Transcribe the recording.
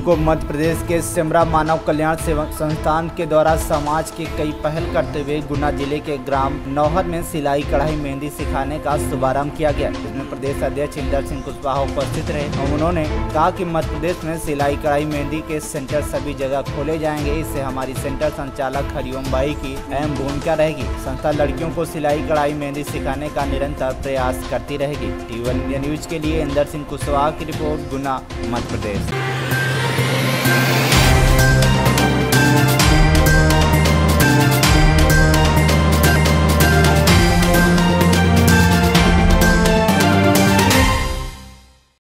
को मध्य प्रदेश के सिमरा मानव कल्याण सेवा संस्थान के द्वारा समाज की कई पहल करते हुए गुना जिले के ग्राम नौहर में सिलाई कढ़ाई मेहंदी सिखाने का शुभारंभ किया गया। इसमें प्रदेश अध्यक्ष इंदर सिंह कुशवाहा उपस्थित रहे और उन्होंने कहा कि मध्य प्रदेश में सिलाई कढ़ाई मेहंदी के सेंटर सभी जगह खोले जाएंगे। इससे हमारी सेंटर संचालक हरिओम बाई की अहम भूमिका रहेगी। संस्था लड़कियों को सिलाई कढ़ाई मेहंदी सिखाने का निरंतर प्रयास करती रहेगी। टी1 इंडिया न्यूज के लिए इंदर सिंह कुशवाहा की रिपोर्ट, गुना, मध्य प्रदेश।